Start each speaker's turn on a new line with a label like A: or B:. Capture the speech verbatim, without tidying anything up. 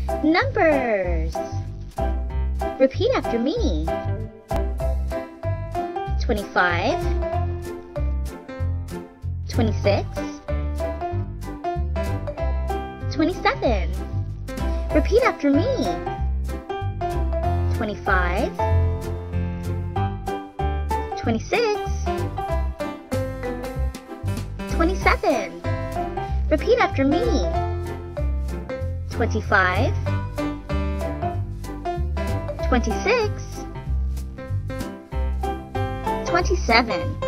A: Numbers. Repeat after me. twenty-five, twenty-six, twenty-seven. Repeat after me. twenty-five, twenty-six, twenty-seven. Repeat after me. twenty-five, twenty-six, twenty-seven.